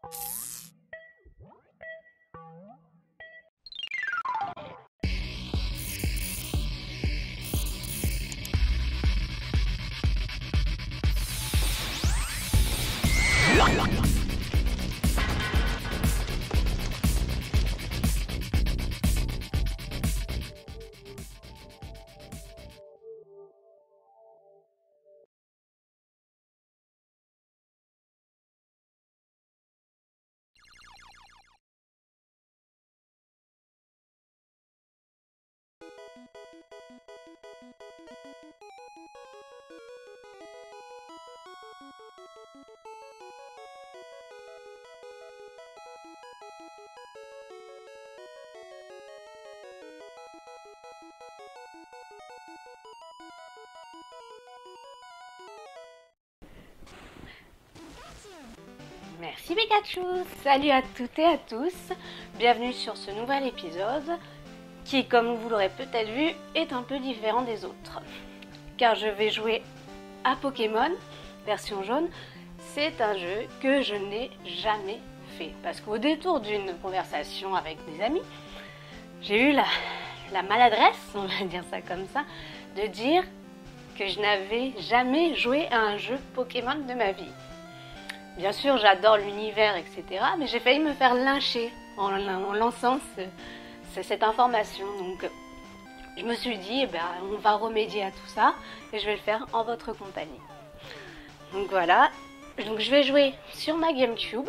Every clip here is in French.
Merci Pikachu. Salut à toutes et à tous, bienvenue sur ce nouvel épisode qui, comme vous l'aurez peut-être vu, est un peu différent des autres. Car je vais jouer à Pokémon, version jaune. C'est un jeu que je n'ai jamais fait. Parce qu'au détour d'une conversation avec des amis, j'ai eu la maladresse, on va dire ça comme ça, de dire que je n'avais jamais joué à un jeu Pokémon de ma vie. Bien sûr, j'adore l'univers, etc. Mais j'ai failli me faire lyncher en lançant cette information. Donc, je me suis dit, on va remédier à tout ça et je vais le faire en votre compagnie. Donc voilà. Donc, je vais jouer sur ma GameCube.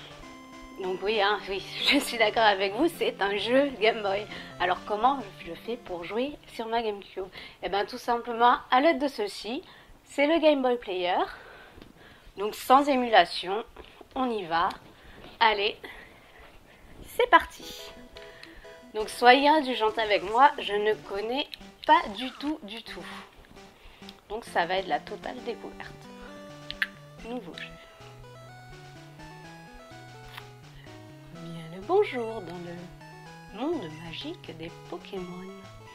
Donc oui, je suis d'accord avec vous, c'est un jeu Game Boy. Alors comment je fais pour jouer sur ma GameCube? Tout simplement à l'aide de ceci. C'est le Game Boy Player. Donc sans émulation, on y va. Allez, c'est parti. Donc soyez indulgente avec moi, je ne connais pas du tout. Donc ça va être la totale découverte. Nouveau jeu. Bien le bonjour dans le monde magique des Pokémon.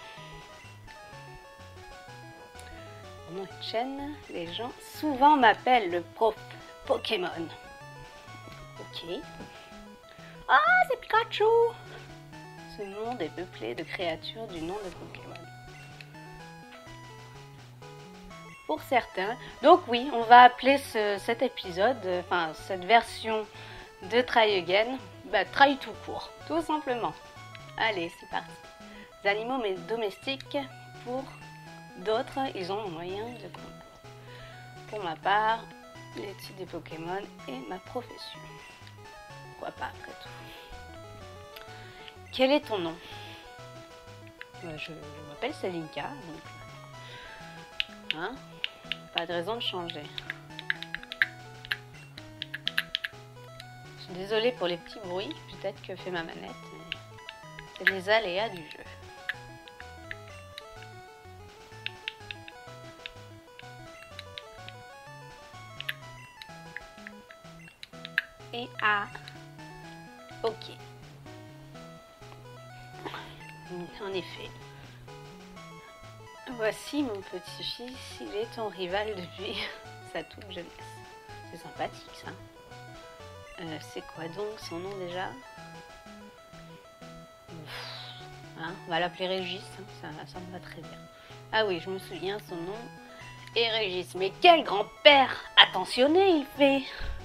Mon nom est Chen, les gens souvent m'appellent le prof Pokémon. Ok. Ah, c'est Pikachu! Ce monde est peuplé de créatures du nom de Pokémon. Pour certains. Donc oui, on va appeler cet épisode, cette version de Try Again, Try tout court, tout simplement. Allez, c'est parti. Les animaux domestiques pour... D'autres, ils ont moyen de combattre. Pour ma part, l'étude des Pokémon est ma profession. Pourquoi pas, après tout. Quel est ton nom? Je m'appelle Selinka. Donc, pas de raison de changer. Je suis désolée pour les petits bruits, peut-être que fait ma manette. Mais c'est les aléas du jeu. Et ok. En effet. Voici mon petit-fils, il est ton rival depuis sa toute jeunesse. C'est sympathique ça. C'est quoi donc son nom déjà? On va l'appeler Régis, ça me va très bien. Ah oui, je me souviens, son nom est Régis. Mais quel grand-père attentionné il fait!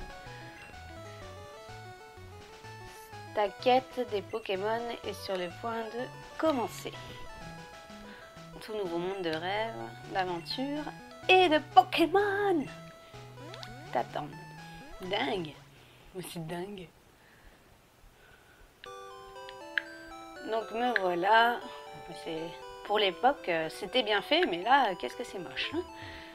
Ta quête des Pokémon est sur le point de commencer. Un tout nouveau monde de rêves, d'aventure et de Pokémon t'attendent. Dingue, aussi dingue. Donc me voilà. Pour l'époque, c'était bien fait, mais là, qu'est-ce que c'est moche. Hein?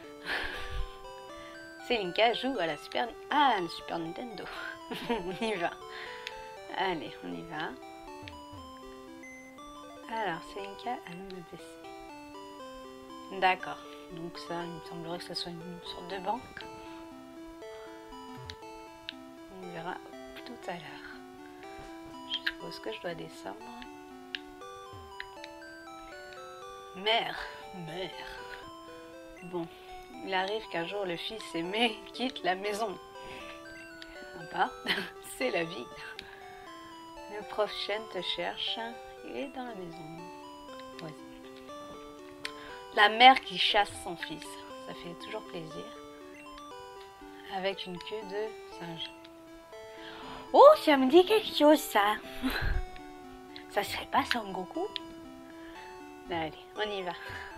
Selinka joue à la Super Nintendo. On y va. Allez, on y va. Alors, Selinka allume le PC. D'accord. Donc ça, il me semblerait que ce soit une sorte de banque. On verra tout à l'heure. Je suppose que je dois descendre. Mère. Bon, il arrive qu'un jour le fils aimé quitte la maison. Un pas. C'est la vie. Le prof Chen te cherche. Il est dans la maison. Voisine. La mère qui chasse son fils. Ça fait toujours plaisir. Avec une queue de singe. Oh, ça me dit quelque chose, ça. Ça serait pas Son Goku? Allez, on y va.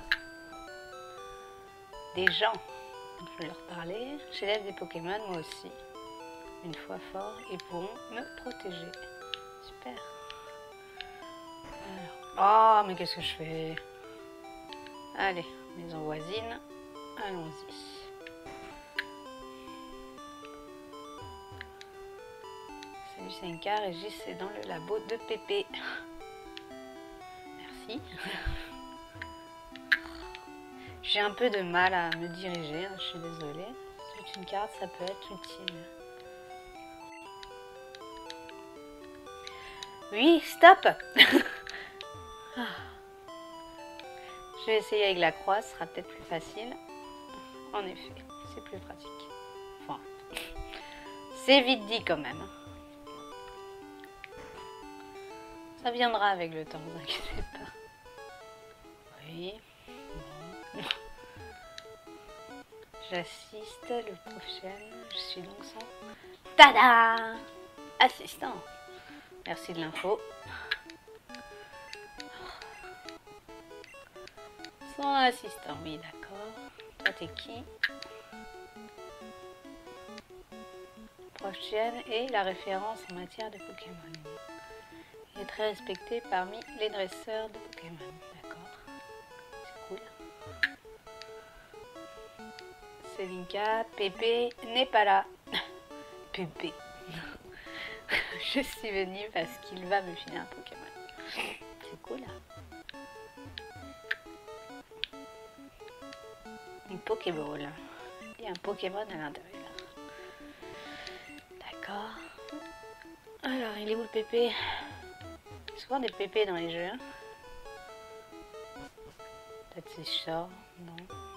Des gens. Je vais leur parler. J'élève des Pokémon, moi aussi. Une fois fort, ils pourront me protéger. Super. Alors. Oh, mais qu'est-ce que je fais? Allez, maison voisine. Allons-y. Salut Senka, Régis, c'est dans le labo de Pépé. Merci. J'ai un peu de mal à me diriger, je suis désolée. C'est une carte, ça peut être utile. Oui, stop. Je vais essayer avec la croix, ce sera peut-être plus facile. En effet, c'est plus pratique. Enfin, c'est vite dit quand même. Ça viendra avec le temps, ne vous inquiétez pas. Oui. Bon. J'assiste le prochain. Je suis donc son... Tada! Assistant. Merci de l'info. Son assistant, oui, d'accord. Toi, t'es qui? Prochaine et la référence en matière de Pokémon. Il est très respecté parmi les dresseurs de Pokémon. D'accord. C'est cool. Selinka, Pépé n'est pas là. Pépé. Je suis venue parce qu'il va me filer un Pokémon. C'est cool. Une Pokéball. Et un Pokémon à l'intérieur. D'accord. Alors, il est où le Pépé? Il y a souvent des pépés dans les jeux. Peut-être si je sors. Non.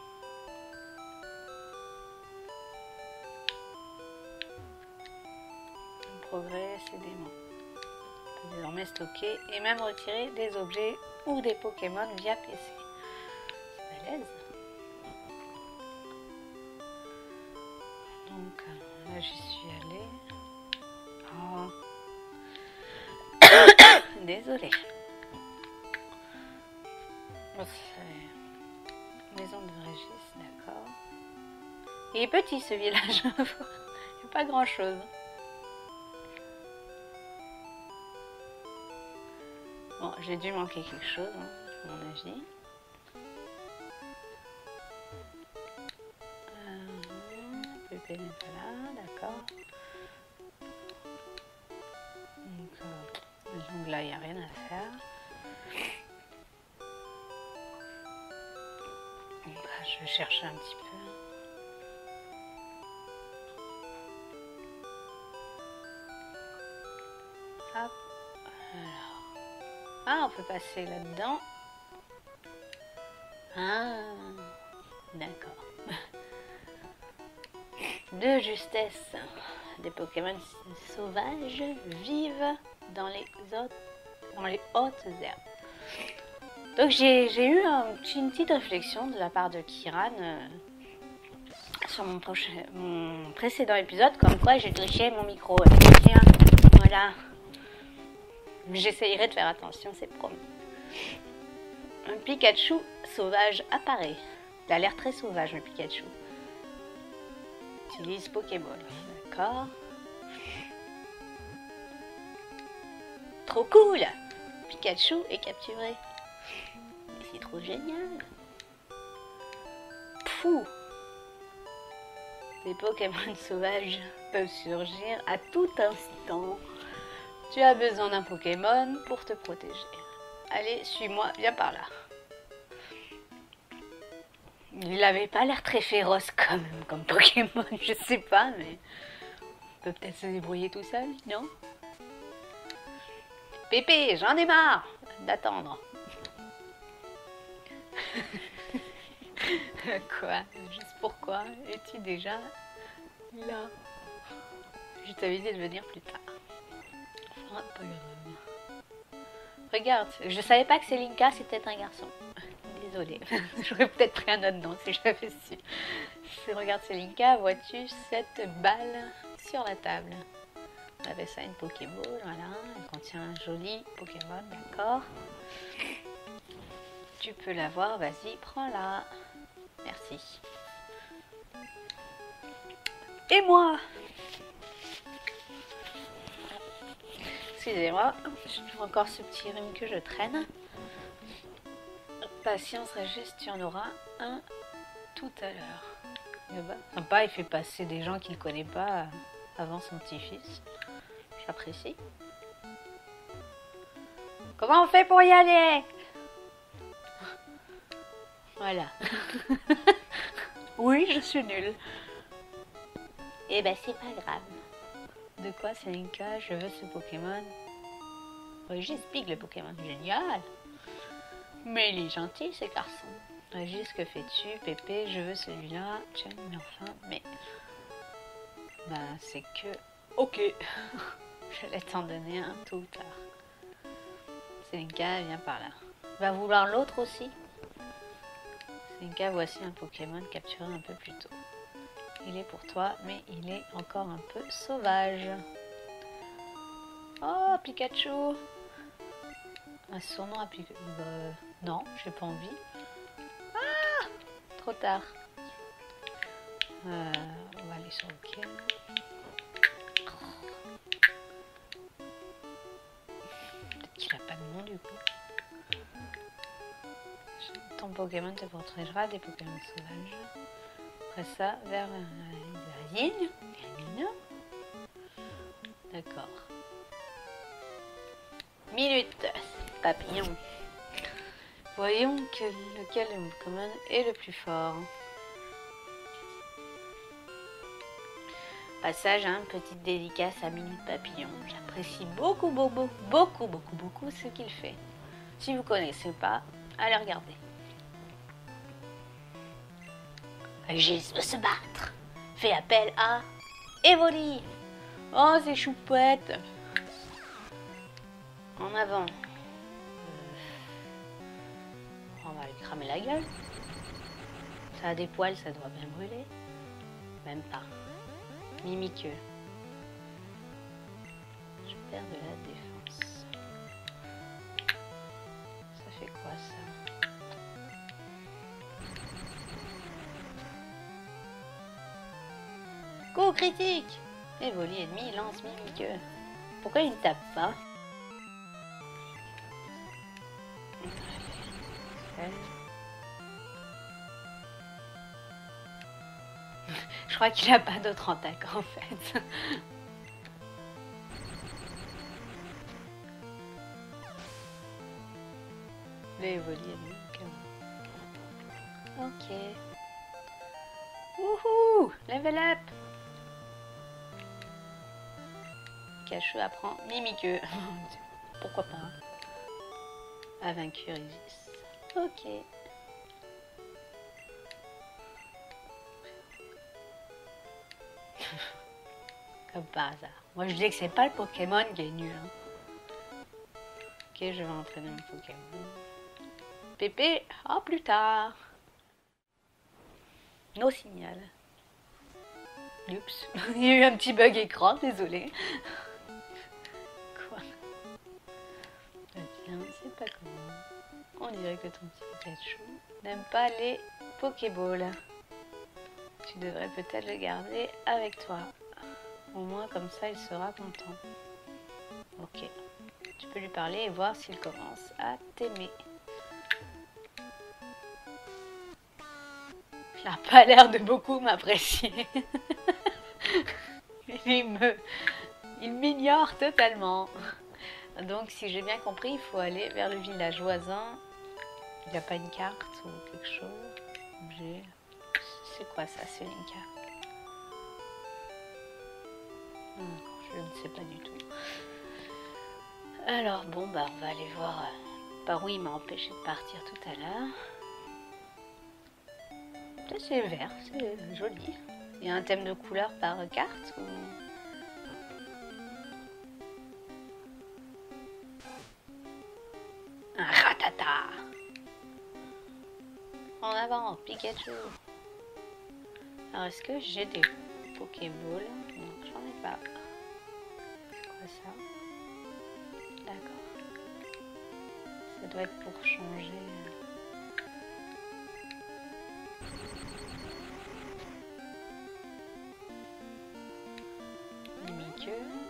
Progrès, c'est démon. On peut désormais stocker et même retirer des objets ou des Pokémon via PC. C'est balèze. Donc là j'y suis allée. Oh. Désolée. Bon, c'est maison de Régis, d'accord. Il est petit ce village. Il n'y a pas grand chose. Bon, j'ai dû manquer quelque chose, hein, à mon avis. Pépé n'est pas là, d'accord. Donc là, il n'y a rien à faire. Donc là, je vais chercher un petit peu. Hop. Alors. Ah, on peut passer là-dedans. Ah, d'accord. De justesse. Des Pokémon sauvages vivent dans les hautes herbes. Donc j'ai eu une petite réflexion de la part de Kiran sur mon précédent épisode, comme quoi j'ai triché mon micro. Tiens, voilà. J'essayerai de faire attention, c'est promis. Un Pikachu sauvage apparaît. Il a l'air très sauvage, le Pikachu. Utilise Pokéball. D'accord. Trop cool! Pikachu est capturé. C'est trop génial. Fou! Les Pokémon sauvages peuvent surgir à tout instant. Tu as besoin d'un Pokémon pour te protéger. Allez, suis-moi, viens par là. Il n'avait pas l'air très féroce quand même, comme Pokémon, je sais pas, mais... Il peut peut-être se débrouiller tout seul, non? Pépé, j'en ai marre d'attendre. Quoi? Juste pourquoi es-tu déjà là? Je t'avais dit de venir plus tard. Enfin, pas grave. Regarde, je savais pas que Selinka c'était un garçon. Désolée, j'aurais peut-être pris un autre nom si j'avais su. Regarde Selinka, vois-tu cette balle sur la table? On avait ça une Pokéball, voilà. Elle contient un joli Pokémon, d'accord. Tu peux l'avoir, vas-y, prends-la. Merci. Et moi? Excusez-moi, j'ai encore ce petit rhume que je traîne. Patience, Régis, tu en auras un tout à l'heure. Sympa, il fait passer des gens qu'il ne connaît pas avant son petit-fils. J'apprécie. Comment on fait pour y aller? Voilà. Oui, je suis nulle. Eh ben, c'est pas grave. De quoi, Selinka? Je veux ce Pokémon. Régis pique le Pokémon. Génial. Mais il est gentil, ce garçon. Régis, que fais-tu? Pépé, je veux celui-là. Tiens, mais enfin, mais... Bah, c'est que... Ok. J'allais t'en donner un tout ou tard. Selinka, viens par là. Va vouloir l'autre aussi? Selinka, voici un Pokémon capturé un peu plus tôt. Il est pour toi, mais il est encore un peu sauvage. Oh, Pikachu! Un surnom à Pikachu. Non, j'ai pas envie. Ah! Trop tard. On va aller sur le quai. Peut-être qu'il a pas de nom du coup. Ton Pokémon te protégera des Pokémon sauvages. Après ça, vers la ligne. D'accord. Minute. Papillon. Voyons lequel Pokémon est le plus fort. Passage, hein, petite dédicace à Minute Papillon. J'apprécie beaucoup ce qu'il fait. Si vous ne connaissez pas, allez regarder. Régis veut se battre. Fait appel à Evoli. Oh, c'est choupette. En avant. On va lui cramer la gueule. Ça a des poils, ça doit bien brûler. Même pas. Mimiqueux. Je perds de la défense. Ça fait quoi ça? Coup critique! Evoli ennemi lance mimiqueux. Pourquoi il ne tape pas? Je crois qu'il n'a pas d'autre attaque en fait. Le Evoli ennemi. Ok. Wouhou! Level up! Pikachu apprend mimiqueux. Pourquoi pas? A vaincu Régis. Ok. Comme par hasard. Moi je dis que c'est pas le Pokémon qui est nul. Hein. Ok, je vais entraîner mon Pokémon. Pépé, à plus tard. No signal. Oups, il y a eu un petit bug écran, désolé. Quoi? Tiens, c'est pas comment. On dirait que ton petit Pikachu n'aime pas les Pokéballs. Tu devrais peut-être le garder avec toi. Au moins comme ça il sera content. Ok. Tu peux lui parler et voir s'il commence à t'aimer. Il n'a pas l'air de beaucoup m'apprécier. Il m'ignore totalement. Donc si j'ai bien compris, il faut aller vers le village voisin. Il n'y a pas une carte ou quelque chose. Objet. C'est quoi ça, Selinka? Je ne sais pas du tout. Alors bon, bah on va aller voir par où il m'a empêché de partir tout à l'heure. C'est vert, c'est joli. Il y a un thème de couleur par carte ou... Tata. En avant, Pikachu. Alors, est-ce que j'ai des Pokéballs? Non, j'en ai pas. C'est quoi ça? D'accord. Ça doit être pour changer. Mickey.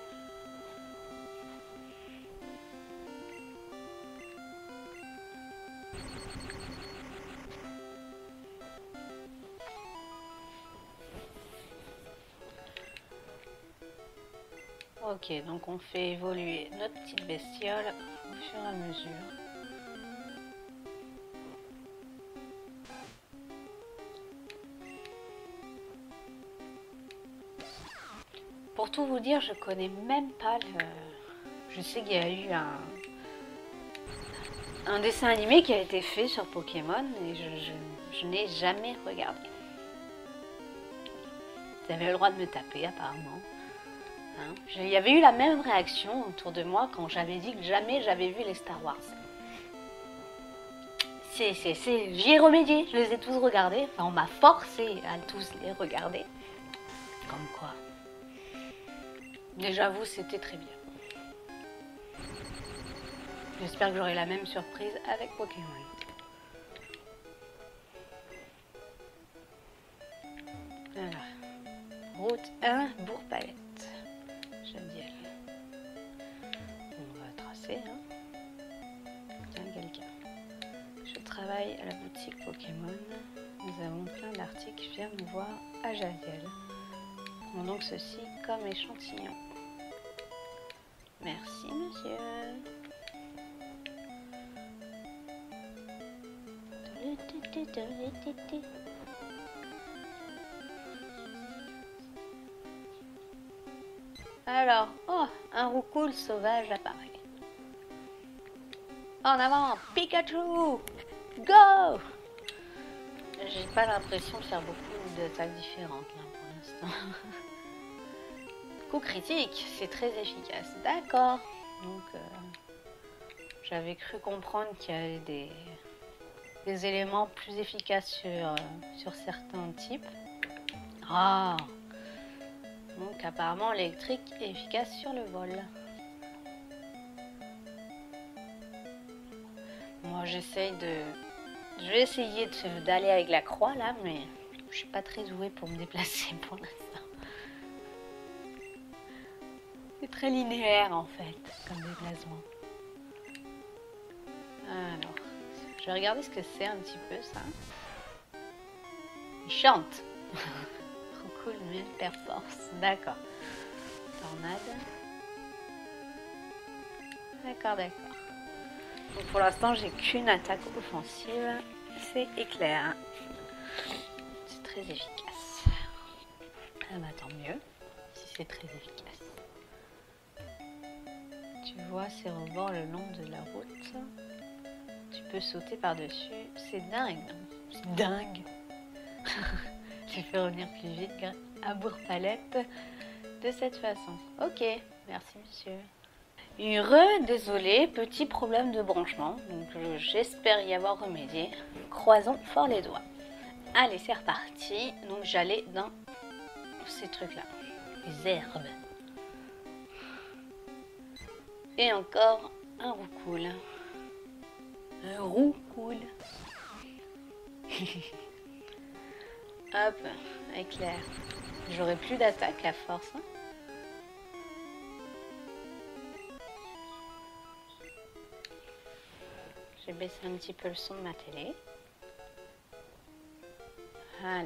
Ok, donc on fait évoluer notre petite bestiole au fur et à mesure. Pour tout vous dire, je connais même pas le... Je sais qu'il y a eu un dessin animé qui a été fait sur Pokémon et je n'ai jamais regardé. Vous avez le droit de me taper apparemment. Hein, il y avait eu la même réaction autour de moi quand j'avais dit que jamais j'avais vu les Star Wars. J'y ai remédié, je les ai tous regardés. Enfin, on m'a forcé à tous les regarder. Comme quoi. Mais j'avoue, c'était très bien. J'espère que j'aurai la même surprise avec Pokémon. Voilà. Route 1, Bourg-Palette. Jadiel. On va tracer. Hein. Tiens, quelqu'un. Je travaille à la boutique Pokémon. Nous avons plein d'articles. Viens nous voir à Jadiel. Prends donc ceci comme échantillon. Merci, monsieur. Alors, oh, un roucoule sauvage apparaît. En avant, Pikachu! Go! J'ai pas l'impression de faire beaucoup d'attaques différentes là pour l'instant. Coup critique, c'est très efficace. D'accord. Donc, j'avais cru comprendre qu'il y avait des éléments plus efficaces sur certains types. Ah! Donc apparemment l'électrique est efficace sur le vol. Moi j'essaye de... Je vais essayer d'aller avec la croix là, mais je suis pas très douée pour me déplacer pour l'instant. C'est très linéaire en fait, comme déplacement. Alors, je vais regarder ce que c'est un petit peu ça. Il chante. Cool, mais perforce. D'accord. Tornade. D'accord, d'accord. Donc pour l'instant, j'ai qu'une attaque offensive. C'est éclair. C'est très efficace. Ah bah tant mieux, si c'est très efficace. Tu vois ces rebords le long de la route. Tu peux sauter par-dessus. C'est dingue. C'est dingue. J'ai fait revenir plus vite à Bourg-Palette de cette façon. Ok, merci monsieur. Désolé, petit problème de branchement. Donc j'espère y avoir remédié. Croisons fort les doigts. Allez, c'est reparti. Donc j'allais dans ces trucs-là. Les herbes. Et encore un roucoule. Un roucoule. Hop, éclair. J'aurai plus d'attaque à force. Hein. J'ai baissé un petit peu le son de ma télé. Voilà.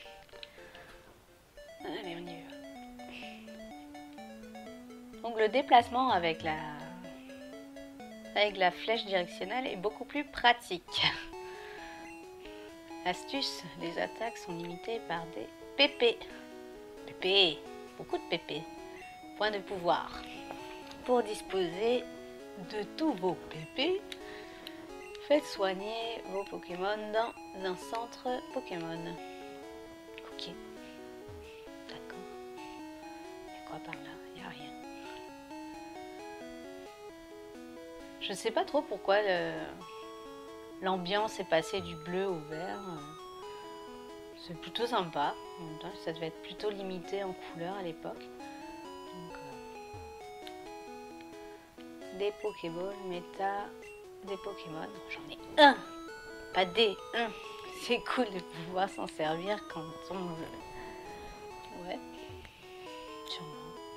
Allez, on y va. Donc le déplacement avec la flèche directionnelle est beaucoup plus pratique. Astuce, les attaques sont limitées par des PP. PP, beaucoup de PP. Point de pouvoir. Pour disposer de tous vos PP, faites soigner vos Pokémon dans un centre Pokémon. Ok. D'accord. Il y a quoi par là? Il n'y a rien. Je sais pas trop pourquoi l'ambiance est passée du bleu au vert. C'est plutôt sympa. En même temps, ça devait être plutôt limité en couleurs à l'époque. Donc, des Pokéballs, méta, des Pokémon. J'en ai un, pas des, un. C'est cool de pouvoir s'en servir quand on veut. Ouais, sûrement.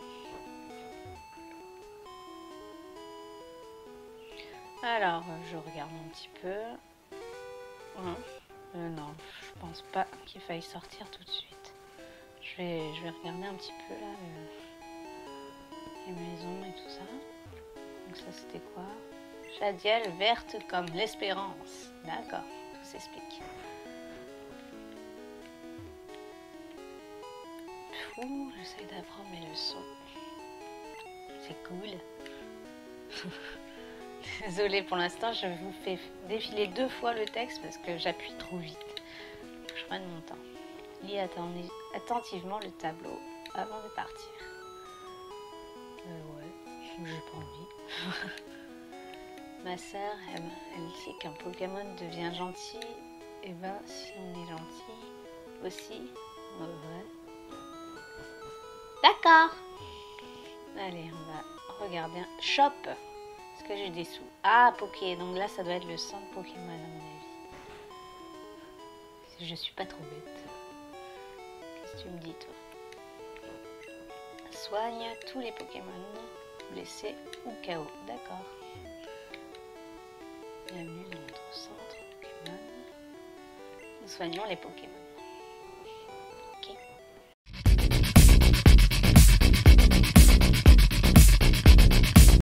Alors, je regarde un petit peu. Non, je pense pas qu'il faille sortir tout de suite. Je vais regarder un petit peu là les maisons et tout ça. Donc ça c'était quoi? Jadiel verte comme l'espérance. D'accord, tout s'explique. J'essaie d'apprendre mes leçons. C'est cool. Désolée pour l'instant, je vous fais défiler 2 fois le texte parce que j'appuie trop vite. Je prenne mon temps. Lis attentivement le tableau avant de partir. Ouais, j'ai pas envie. Ma sœur, elle dit qu'un Pokémon devient gentil. Et ben, si on est gentil aussi, ouais. D'accord. Allez, on va regarder un shop. Est-ce que j'ai des sous? Ah, Poké. Donc là, ça doit être le centre Pokémon à mon avis. Si je suis pas trop bête. Qu'est-ce que tu me dis, toi? Soigne tous les Pokémon blessés ou KO. D'accord. Bienvenue dans notre centre Pokémon. Nous soignons les Pokémon.